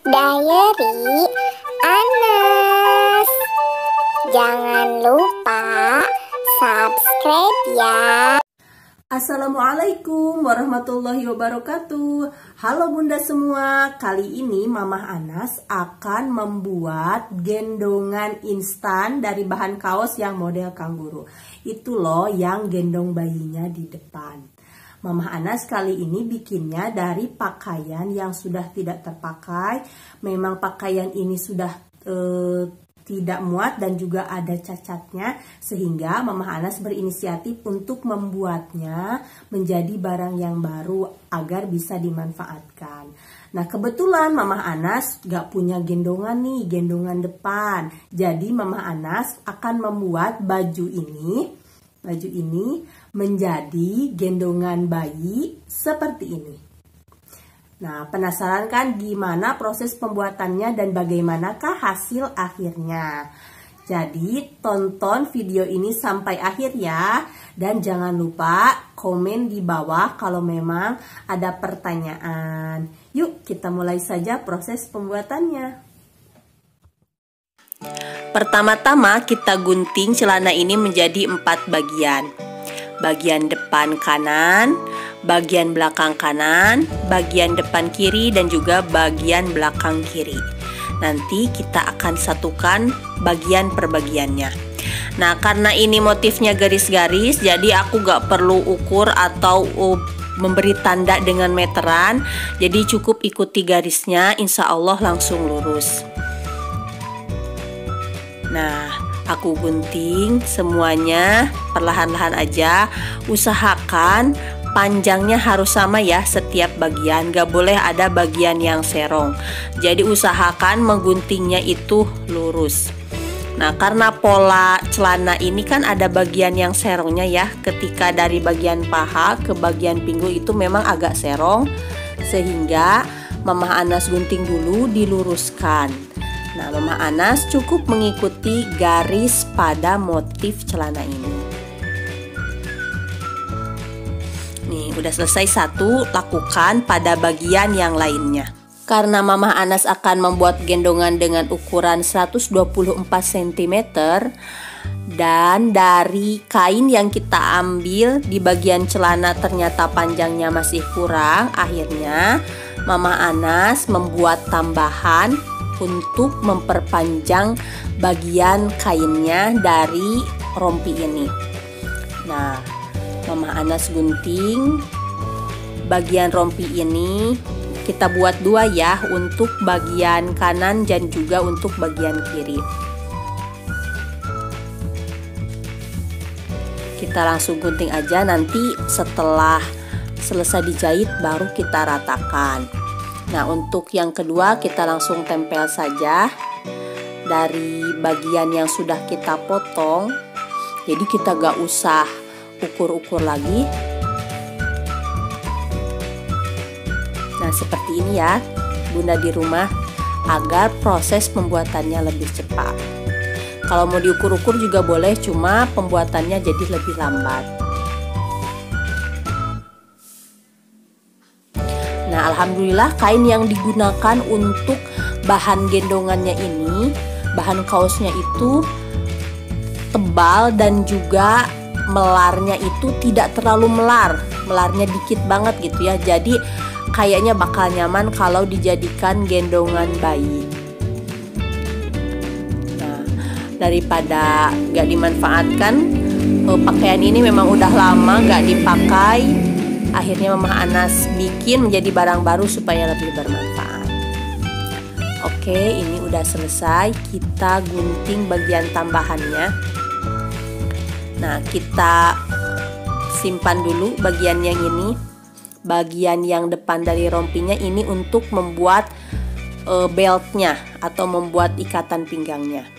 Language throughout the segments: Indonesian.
Diary Anas. Jangan lupa subscribe ya. Assalamualaikum warahmatullahi wabarakatuh. Halo bunda semua, kali ini Mamah Anas akan membuat gendongan instan dari bahan kaos yang model kanguru. Itu loh yang gendong bayinya di depan. Mamah Anas kali ini bikinnya dari pakaian yang sudah tidak terpakai. Memang pakaian ini sudah tidak muat dan juga ada cacatnya, sehingga Mamah Anas berinisiatif untuk membuatnya menjadi barang yang baru agar bisa dimanfaatkan. Nah kebetulan Mamah Anas gak punya gendongan nih, gendongan depan. Jadi Mamah Anas akan membuat baju ini menjadi gendongan bayi seperti ini. Nah, penasaran kan gimana proses pembuatannya dan bagaimanakah hasil akhirnya? Jadi, tonton video ini sampai akhir ya. Dan jangan lupa komen di bawah kalau memang ada pertanyaan. Yuk, kita mulai saja proses pembuatannya. Pertama-tama kita gunting celana ini menjadi 4 bagian. Bagian depan kanan, bagian belakang kanan, bagian depan kiri, dan juga bagian belakang kiri. Nanti kita akan satukan bagian per bagiannya. Nah, karena ini motifnya garis-garis, jadi aku gak perlu ukur atau memberi tanda dengan meteran. Jadi cukup ikuti garisnya, insya Allah langsung lurus. Nah, aku gunting semuanya perlahan-lahan aja. Usahakan panjangnya harus sama ya setiap bagian, gak boleh ada bagian yang serong. Jadi usahakan mengguntingnya itu lurus. Nah, karena pola celana ini kan ada bagian yang serongnya ya. Ketika dari bagian paha ke bagian pinggul itu memang agak serong, sehingga Mamah Anas gunting dulu diluruskan. Nah, Mamah Anas cukup mengikuti garis pada motif celana ini. Nih, udah selesai satu, lakukan pada bagian yang lainnya. Karena Mamah Anas akan membuat gendongan dengan ukuran 124 cm dan dari kain yang kita ambil di bagian celana ternyata panjangnya masih kurang, akhirnya Mamah Anas membuat tambahan untuk memperpanjang bagian kainnya dari rompi ini. Nah, Mamah Anas gunting bagian rompi ini, kita buat 2 ya, untuk bagian kanan dan juga untuk bagian kiri. Kita langsung gunting aja, nanti setelah selesai dijahit baru kita ratakan. Nah, untuk yang kedua kita langsung tempel saja dari bagian yang sudah kita potong. Jadi kita gak usah ukur-ukur lagi. Nah, seperti ini ya bunda di rumah, agar proses pembuatannya lebih cepat. Kalau mau diukur-ukur juga boleh, cuma pembuatannya jadi lebih lambat. Nah, alhamdulillah kain yang digunakan untuk bahan gendongannya ini, bahan kaosnya itu tebal dan juga melarnya itu tidak terlalu melar, melarnya dikit banget gitu ya. Jadi kayaknya bakal nyaman kalau dijadikan gendongan bayi. Nah, daripada gak dimanfaatkan, pakaian ini memang udah lama gak dipakai. Akhirnya Mamah Anas bikin menjadi barang baru supaya lebih bermanfaat. Oke, ini udah selesai. Kita gunting bagian tambahannya. Nah, kita simpan dulu bagian yang ini. Bagian yang depan dari rompinya ini untuk membuat beltnya atau membuat ikatan pinggangnya.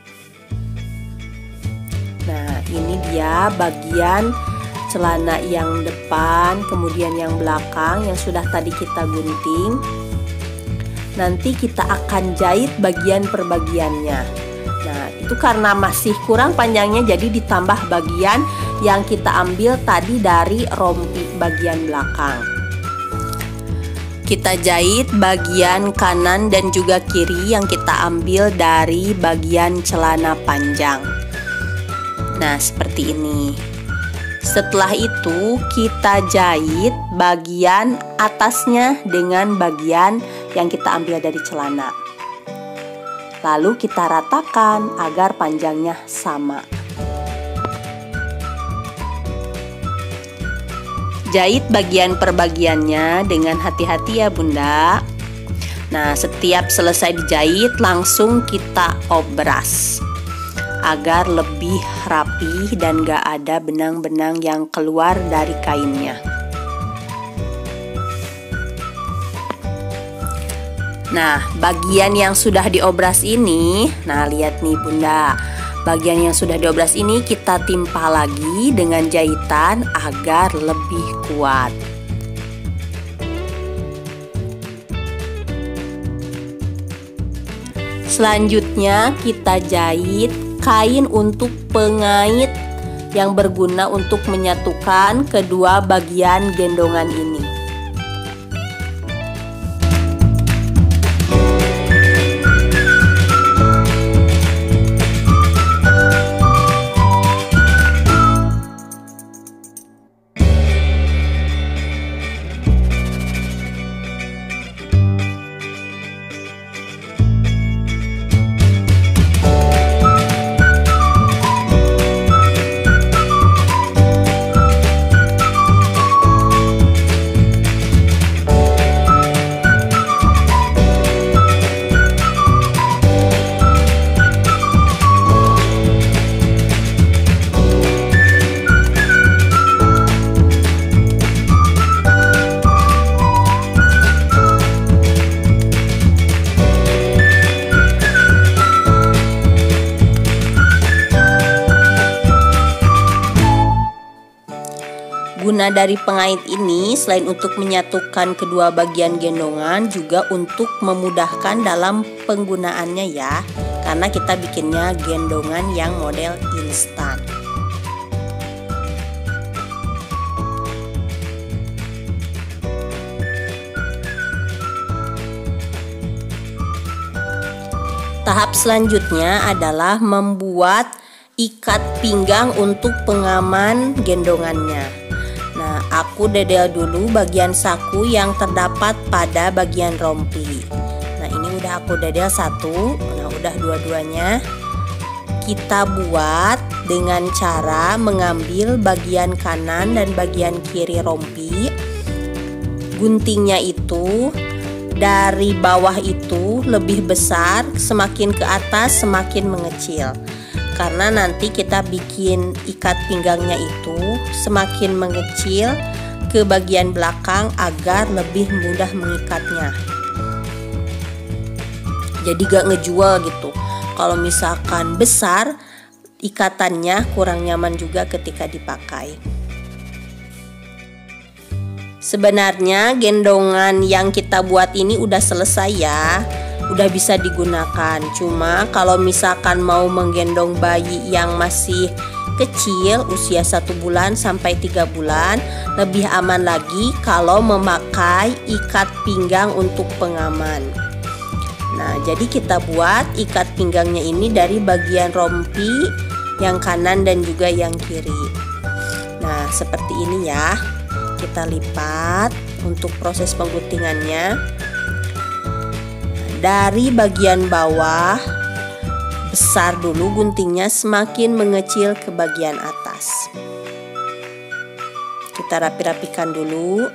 Nah, ini dia bagian celana yang depan, kemudian yang belakang yang sudah tadi kita gunting. Nanti kita akan jahit bagian per bagiannya. Nah, itu karena masih kurang panjangnya, jadi ditambah bagian yang kita ambil tadi dari rompi bagian belakang. Kita jahit bagian kanan dan juga kiri yang kita ambil dari bagian celana panjang. Nah, seperti ini. Setelah itu kita jahit bagian atasnya dengan bagian yang kita ambil dari celana. Lalu kita ratakan agar panjangnya sama. Jahit bagian per bagiannya dengan hati-hati ya Bunda. Nah, setiap selesai dijahit langsung kita obras agar lebih rapi dan gak ada benang-benang yang keluar dari kainnya. Nah, bagian yang sudah diobras ini, nah lihat nih Bunda, bagian yang sudah diobras ini kita timpa lagi dengan jahitan agar lebih kuat. Selanjutnya kita jahit kain untuk pengait yang berguna untuk menyatukan kedua bagian gendongan ini. Guna dari pengait ini selain untuk menyatukan kedua bagian gendongan, juga untuk memudahkan dalam penggunaannya ya, karena kita bikinnya gendongan yang model instan. Tahap selanjutnya adalah membuat ikat pinggang untuk pengaman gendongannya. Nah, aku dedel dulu bagian saku yang terdapat pada bagian rompi. Nah, ini udah aku dedel satu. Nah, udah dua-duanya. Kita buat dengan cara mengambil bagian kanan dan bagian kiri rompi. Guntingnya itu dari bawah itu lebih besar, semakin ke atas semakin mengecil. Karena nanti kita bikin ikat pinggangnya itu semakin mengecil ke bagian belakang agar lebih mudah mengikatnya. Jadi gak ngejual gitu. Kalau misalkan besar, ikatannya kurang nyaman juga ketika dipakai. Sebenarnya gendongan yang kita buat ini udah selesai ya, udah bisa digunakan. Cuma kalau misalkan mau menggendong bayi yang masih kecil, usia 1 bulan sampai 3 bulan, lebih aman lagi kalau memakai ikat pinggang untuk pengaman. Nah, jadi kita buat ikat pinggangnya ini dari bagian rompi yang kanan dan juga yang kiri. Nah, seperti ini ya. Kita lipat untuk proses pengguntingannya. Dari bagian bawah besar dulu guntingnya, semakin mengecil ke bagian atas. Kita rapi-rapikan dulu.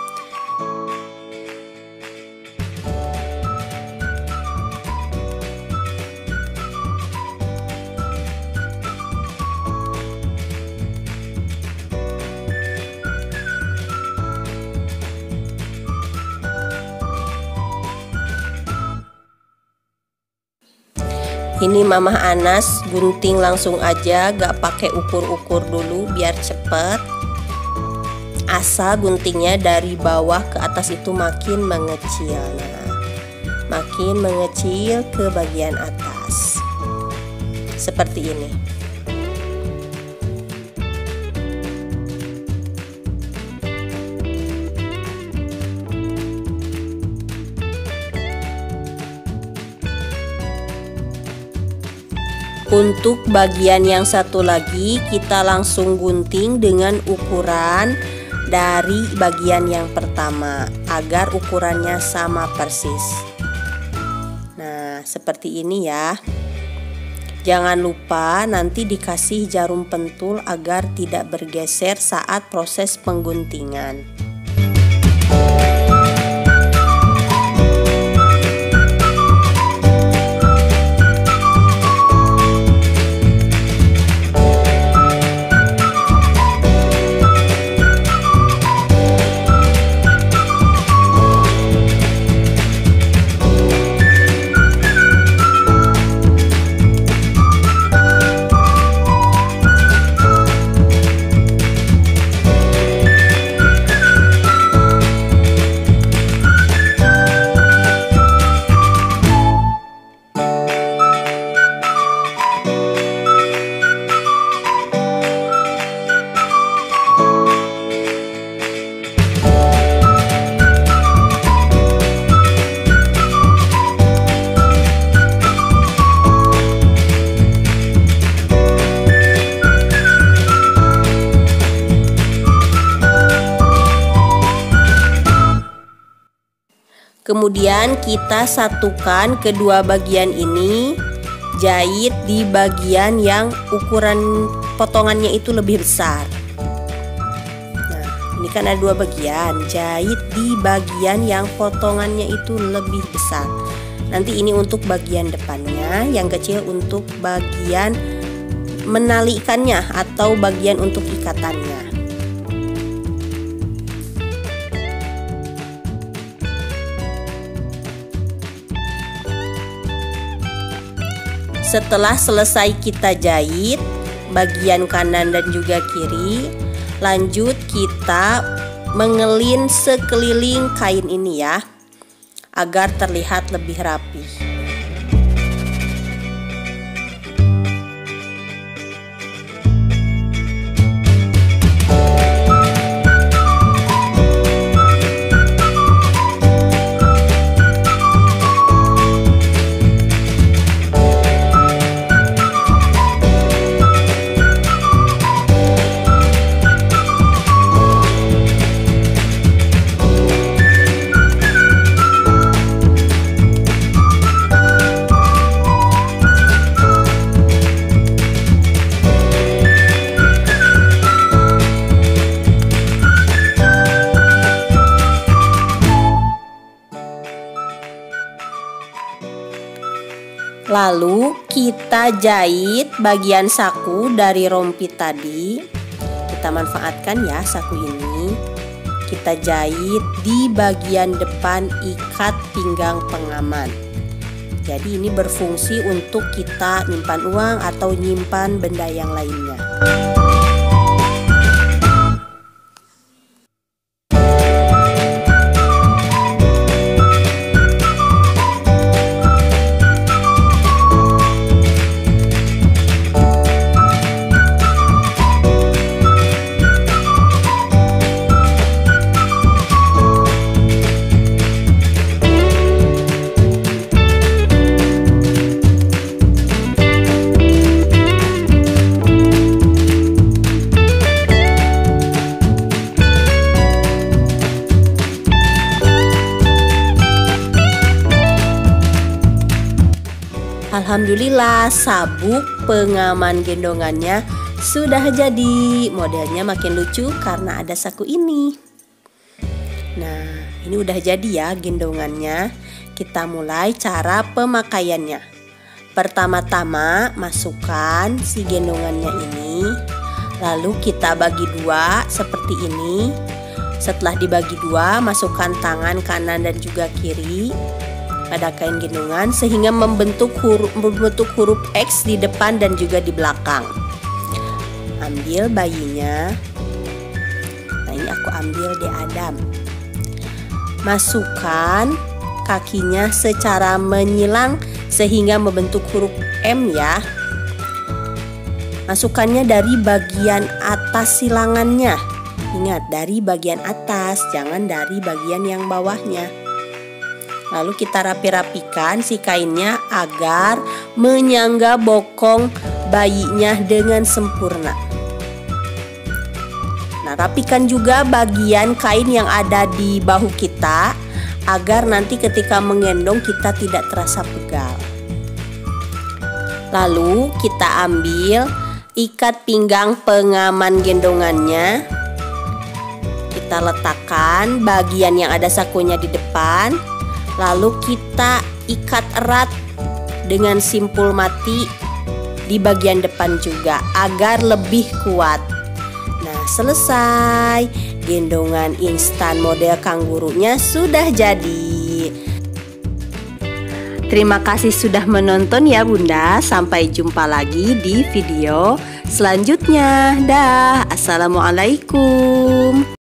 Ini Mamah Anas gunting langsung aja, gak pakai ukur-ukur dulu biar cepet. Asal guntingnya dari bawah ke atas itu makin mengecil. Nah, makin mengecil ke bagian atas. Seperti ini. Untuk bagian yang satu lagi kita langsung gunting dengan ukuran dari bagian yang pertama agar ukurannya sama persis. Nah, seperti ini ya. Jangan lupa nanti dikasih jarum pentul agar tidak bergeser saat proses pengguntingan. Kemudian kita satukan kedua bagian ini, jahit di bagian yang ukuran potongannya itu lebih besar. Nah, ini kan ada dua bagian, jahit di bagian yang potongannya itu lebih besar. Nanti ini untuk bagian depannya, yang kecil untuk bagian menalikannya atau bagian untuk ikatannya. Setelah selesai kita jahit bagian kanan dan juga kiri, lanjut kita mengelin sekeliling kain ini ya, agar terlihat lebih rapi. Lalu kita jahit bagian saku dari rompi tadi. Kita manfaatkan ya saku ini. Kita jahit di bagian depan ikat pinggang pengaman. Jadi ini berfungsi untuk kita nyimpan uang atau nyimpan benda yang lainnya. Alhamdulillah, sabuk pengaman gendongannya sudah jadi. Modelnya makin lucu karena ada saku ini. Nah, ini udah jadi ya gendongannya. Kita mulai cara pemakaiannya. Pertama-tama masukkan si gendongannya ini, lalu kita bagi dua seperti ini. Setelah dibagi dua, masukkan tangan kanan dan juga kiri pada kain gendongan sehingga membentuk huruf X di depan dan juga di belakang. Ambil bayinya. Nah, ini aku ambil di Adam. Masukkan kakinya secara menyilang sehingga membentuk huruf M ya. Masukkannya dari bagian atas silangannya. Ingat, dari bagian atas, jangan dari bagian yang bawahnya. Lalu kita rapi-rapikan si kainnya agar menyangga bokong bayinya dengan sempurna. Nah, rapikan juga bagian kain yang ada di bahu kita agar nanti ketika menggendong kita tidak terasa pegal. Lalu kita ambil ikat pinggang pengaman gendongannya. Kita letakkan bagian yang ada sakunya di depan. Lalu kita ikat erat dengan simpul mati di bagian depan juga agar lebih kuat. Nah, selesai. Gendongan instan model kangurunya sudah jadi. Terima kasih sudah menonton ya Bunda. Sampai jumpa lagi di video selanjutnya. Dah. Assalamualaikum.